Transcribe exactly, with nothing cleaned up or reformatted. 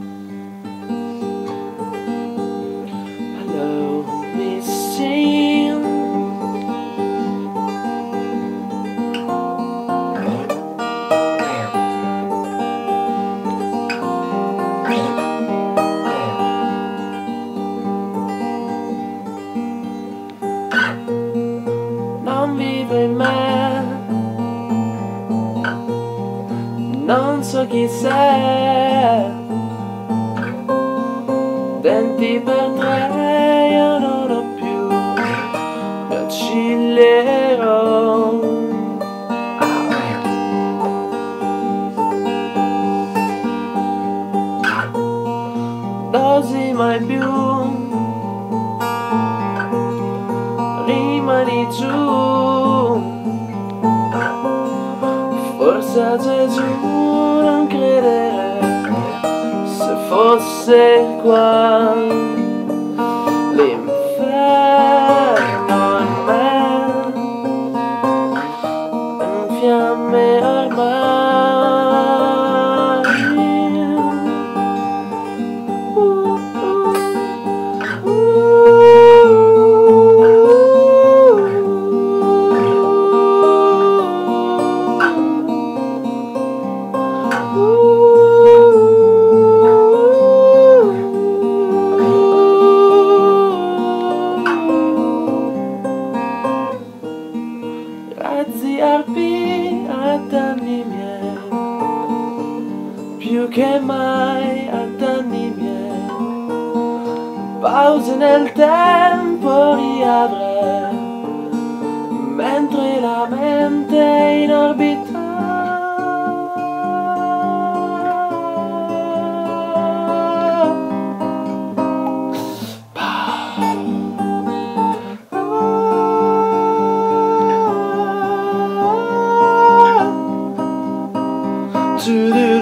Hello, Miss Jane. Non vivo in me, non so chi sei. Denti per tre io non ho più, mi accilerò. Dosi mai più, rimani giù. Forse a Gesù non credere, se fosse qua l'inferno in me, in fiamme ormai. Uh, uh, razzi arpi a danni miei, più che mai a danni miei. Pause nel tempo riavrei, mentre la mente è in orbita. To do